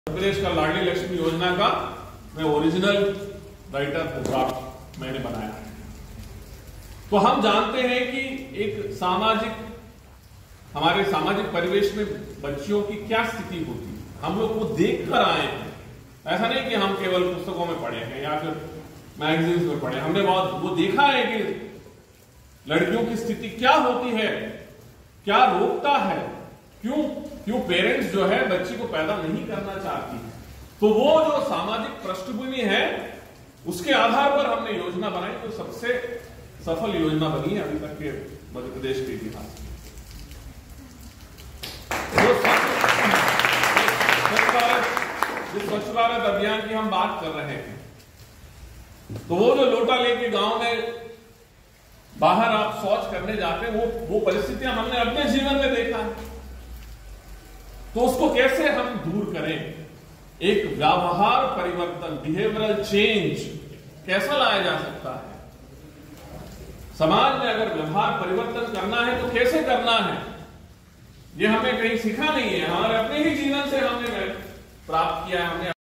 प्रदेश का लाडली लक्ष्मी योजना का मैं ओरिजिनल राइटर ड्राफ्ट मैंने बनाया है। तो हम जानते हैं कि एक हमारे सामाजिक परिवेश में बच्चियों की क्या स्थिति होती है, हम लोग वो देख कर आए हैं। ऐसा नहीं कि हम केवल पुस्तकों में पढ़े हैं या फिर मैगजीन्स में पढ़े, हमने बहुत वो देखा है कि लड़कियों की स्थिति क्या होती है, क्या रोकता है, क्यों पेरेंट्स जो है बच्ची को पैदा नहीं करना चाहती। तो वो जो सामाजिक पृष्ठभूमि है उसके आधार पर हमने योजना बनाई, तो सबसे सफल योजना बनी है अभी तक के मध्य प्रदेश के इतिहास में। स्वच्छ भारत अभियान की हम बात कर रहे हैं, तो वो जो लोटा लेके गांव में बाहर आप शौच करने जाते हैं, वो परिस्थितियां हमने अपने जीवन में देखा है। तो उसको कैसे हम दूर करें, एक व्यवहार परिवर्तन, बिहेवियरल चेंज कैसा लाया जा सकता है समाज में। अगर व्यवहार परिवर्तन करना है तो कैसे करना है, ये हमें कहीं सीखा नहीं है, हमारे अपने ही जीवन से हमने प्राप्त किया है। हमने